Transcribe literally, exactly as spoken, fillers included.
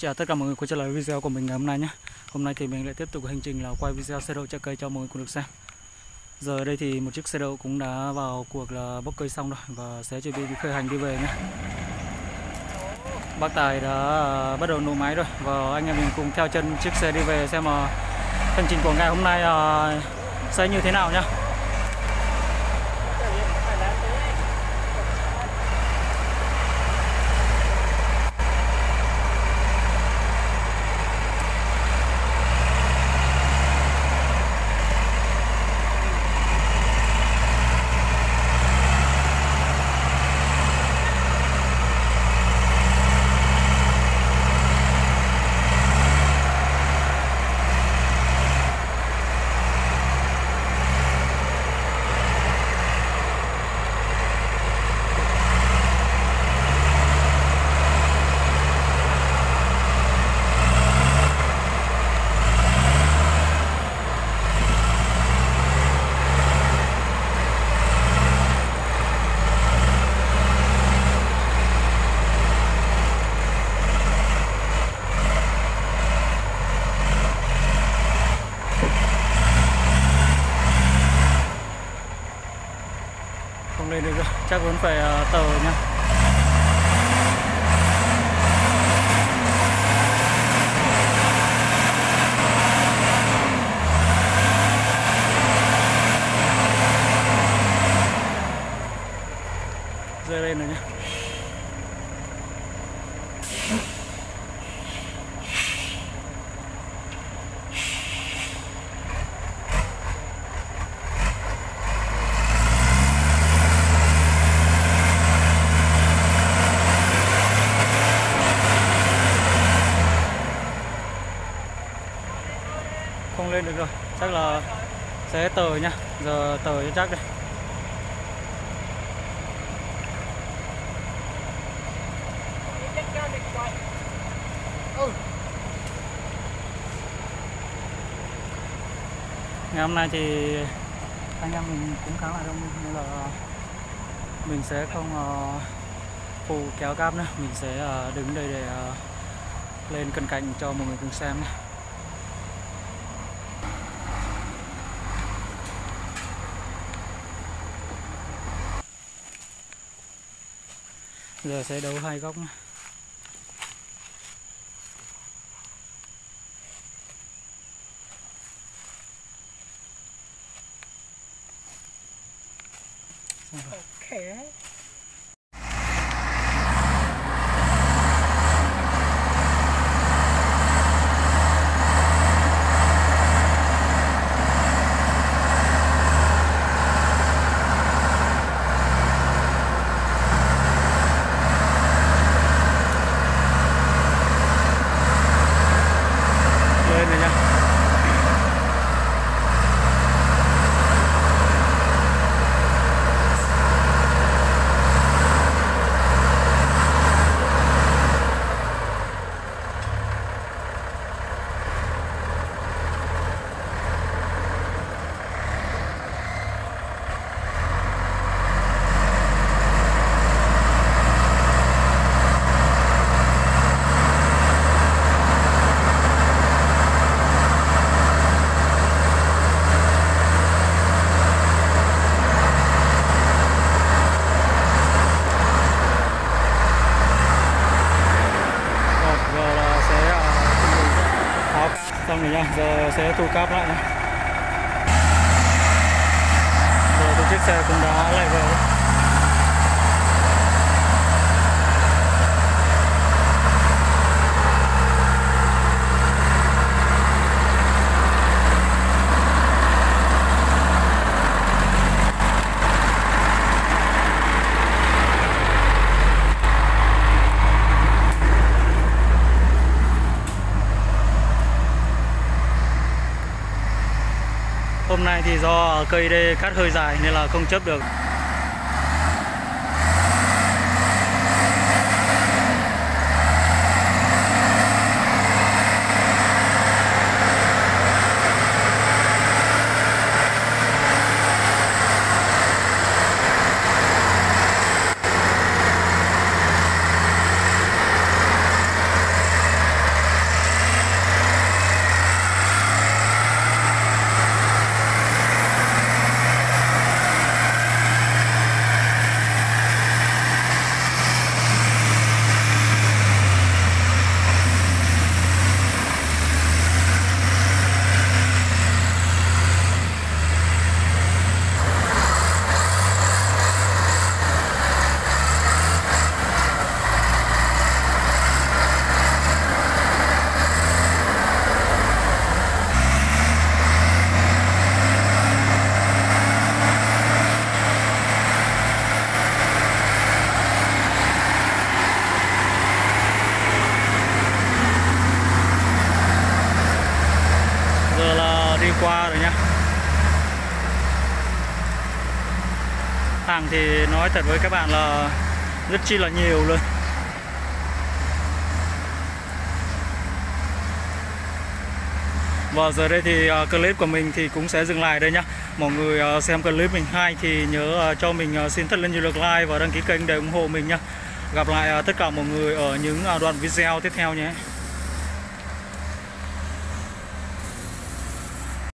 chào tất cả mọi người quay trở lại video của mình ngày hôm nay nhé. Hôm nay thì mình lại tiếp tục hành trình là quay video xe đậu chạy cây cho mọi người cùng được xem. Giờ đây thì một chiếc xe đậu cũng đã vào cuộc là bốc cây xong rồi và sẽ chuẩn bị đi khởi hành đi về nhé. Bác Tài đã bắt đầu nổ máy rồi và anh em mình cùng theo chân chiếc xe đi về xem mà hành trình của ngày hôm nay sẽ như thế nào nhé. Không lên được rồi, chắc vẫn phải uh, tờ nha. Rơi lên rồi nhá. Không lên được rồi, chắc là sẽ tờ nhá, giờ tờ cho chắc đây. Ngày hôm nay thì anh em mình cũng khá là đông nên là mình sẽ không uh, phụ kéo cáp nữa, mình sẽ uh, đứng đây để uh, lên cận cảnh cho mọi người cùng xem nhé. Giờ sẽ đấu hai góc nhé. Okay. Xong rồi nha, giờ sẽ thu cáp lại nha. Giờ thì chiếc xe cũng đã lại về đấy. Hôm nay thì do cây đây cắt hơi dài nên là không chấp được. Hàng thì nói thật với các bạn là rất chi là nhiều luôn. Và giờ đây thì uh, clip của mình thì cũng sẽ dừng lại đây nhá. Mọi người uh, xem clip mình hay thì nhớ uh, cho mình uh, xin thật là nhiều lượt like và đăng ký kênh để ủng hộ mình nhá. Gặp lại uh, tất cả mọi người ở những uh, đoạn video tiếp theo nhé.